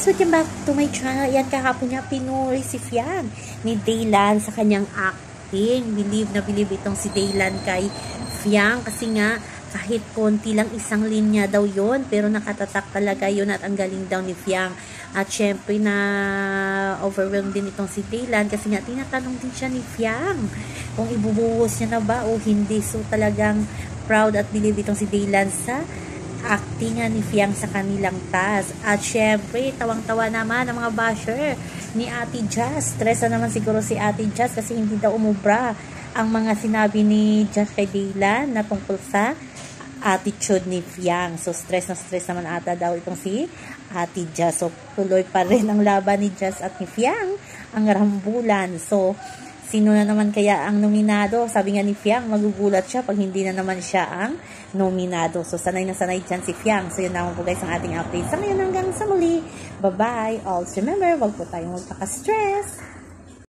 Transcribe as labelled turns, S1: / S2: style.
S1: guys! Welcome back to my channel. Yan, kahapon niya pinuri si Fiang ni Daylan sa kanyang acting. Believe na believe itong si Daylan kay Fiang kasi nga kahit konti lang isang linya daw yon, pero nakatatak talaga yun at ang galing daw ni Fiang. At syempre na overwhelmed din itong si Daylan kasi nga tinatanong din siya ni Fiang kung ibubuhos niya na ba o hindi. So talagang proud at believe itong si Daylan sa acting ni Fiang sa kanilang task. At syempre, tawang-tawa naman ang mga basher ni Ate Jazz. Stress na naman siguro si Ate Jazz kasi hindi daw umubra ang mga sinabi ni Jazz kay Daylan na tungkol sa attitude ni Fiang. So, stress na stress naman ata daw itong si Ate Jazz. So, tuloy pa rin ang laban ni Jazz at ni Fiang, ang rambulan. So, sino na naman kaya ang nominado? Sabi nga ni Fiang, magugulat siya pag hindi na naman siya ang nominado. So, sanay na sanay dyan si Fiang. So, yun naman po guys ang ating update. Sa ngayon hanggang sa muli. Bye-bye. Also, remember, wag po tayong magpaka-stress.